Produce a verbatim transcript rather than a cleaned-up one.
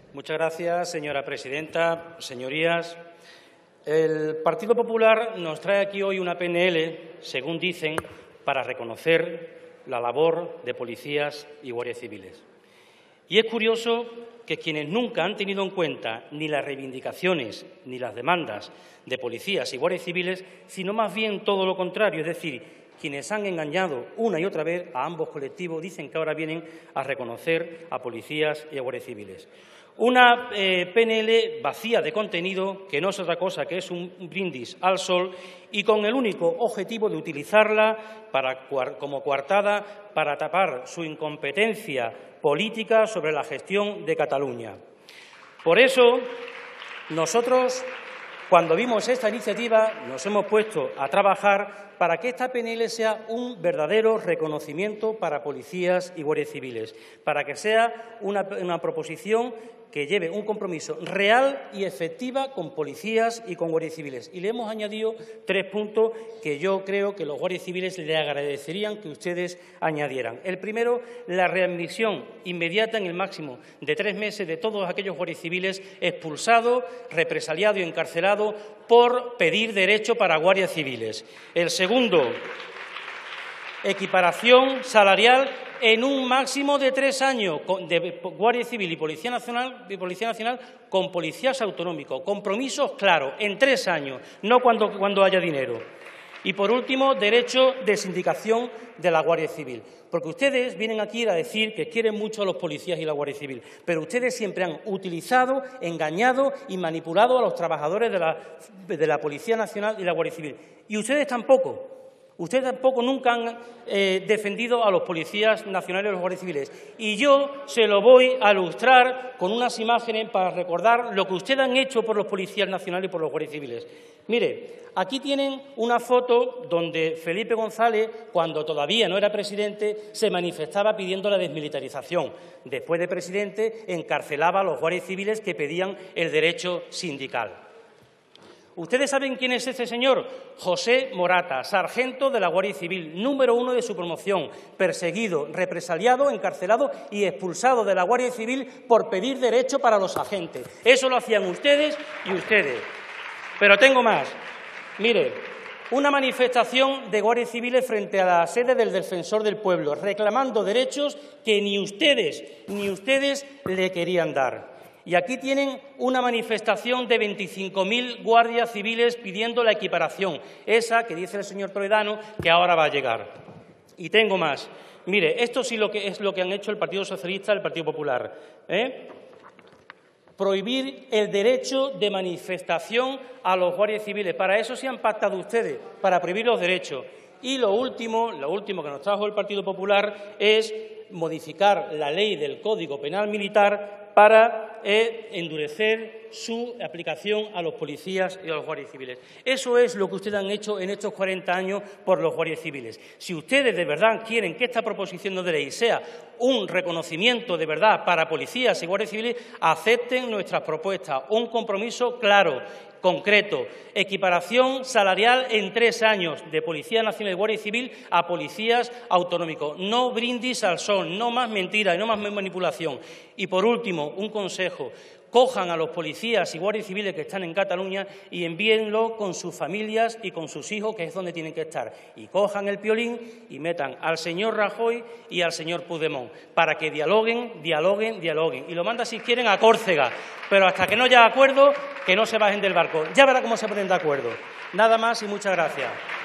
Muchas gracias, señora presidenta. Señorías, el Partido Popular nos trae aquí hoy una P N L, según dicen, para reconocer la labor de policías y guardias civiles. Y es curioso que quienes nunca han tenido en cuenta ni las reivindicaciones ni las demandas de policías y guardias civiles, sino más bien todo lo contrario, es decir, quienes han engañado una y otra vez a ambos colectivos, dicen que ahora vienen a reconocer a policías y a guardias civiles. Una eh, P N L vacía de contenido, que no es otra cosa que es un brindis al sol y con el único objetivo de utilizarla para, como coartada para tapar su incompetencia política sobre la gestión de Cataluña. Por eso, nosotros, cuando vimos esta iniciativa, nos hemos puesto a trabajar para que esta P N L sea un verdadero reconocimiento para policías y guardias civiles, para que sea una, una proposición que lleve un compromiso real y efectiva con policías y con guardias civiles. Y le hemos añadido tres puntos que yo creo que los guardias civiles le agradecerían que ustedes añadieran. El primero, la readmisión inmediata en el máximo de tres meses de todos aquellos guardias civiles expulsados, represaliados y encarcelados por pedir derecho para guardias civiles. El segundo, equiparación salarial en un máximo de tres años de Guardia Civil y Policía Nacional, y Policía Nacional con policías autonómicos. Compromisos claros, en tres años, no cuando, cuando haya dinero. Y, por último, derecho de sindicación de la Guardia Civil. Porque ustedes vienen aquí a decir que quieren mucho a los policías y la Guardia Civil, pero ustedes siempre han utilizado, engañado y manipulado a los trabajadores de la, de la Policía Nacional y la Guardia Civil. Y ustedes tampoco. Ustedes tampoco nunca han eh, defendido a los policías nacionales y a los guardias civiles. Y yo se lo voy a ilustrar con unas imágenes para recordar lo que ustedes han hecho por los policías nacionales y por los guardias civiles. Mire, aquí tienen una foto donde Felipe González, cuando todavía no era presidente, se manifestaba pidiendo la desmilitarización. Después de presidente, encarcelaba a los guardias civiles que pedían el derecho sindical. ¿Ustedes saben quién es este señor? José Morata, sargento de la Guardia Civil, número uno de su promoción, perseguido, represaliado, encarcelado y expulsado de la Guardia Civil por pedir derecho para los agentes. Eso lo hacían ustedes y ustedes. Pero tengo más. Mire, una manifestación de guardias civiles frente a la sede del Defensor del Pueblo, reclamando derechos que ni ustedes ni ustedes le querían dar. Y aquí tienen una manifestación de veinticinco mil guardias civiles pidiendo la equiparación, esa que dice el señor Toledano que ahora va a llegar. Y tengo más. Mire, esto sí lo que es lo que han hecho el Partido Socialista y el Partido Popular. ¿eh? Prohibir el derecho de manifestación a los guardias civiles. Para eso se han pactado ustedes, para prohibir los derechos. Y lo último, lo último que nos trajo el Partido Popular es modificar la ley del Código Penal Militar para eh, endurecer su aplicación a los policías y a los guardias civiles. Eso es lo que ustedes han hecho en estos cuarenta años por los guardias civiles. Si ustedes de verdad quieren que esta proposición de ley sea un reconocimiento de verdad para policías y guardias civiles, acepten nuestras propuestas, un compromiso claro, concreto, equiparación salarial en tres años de Policía Nacional y Guardia Civil a policías autonómicos. No brindis al sol, no más mentira y no más manipulación. Y, por último, un consejo. Cojan a los policías y guardias civiles que están en Cataluña y envíenlo con sus familias y con sus hijos, que es donde tienen que estar. Y cojan el piolín y metan al señor Rajoy y al señor Puigdemont para que dialoguen, dialoguen, dialoguen. Y lo manda, si quieren, a Córcega. Pero hasta que no haya acuerdo, que no se bajen del barco. Ya verá cómo se ponen de acuerdo. Nada más y muchas gracias.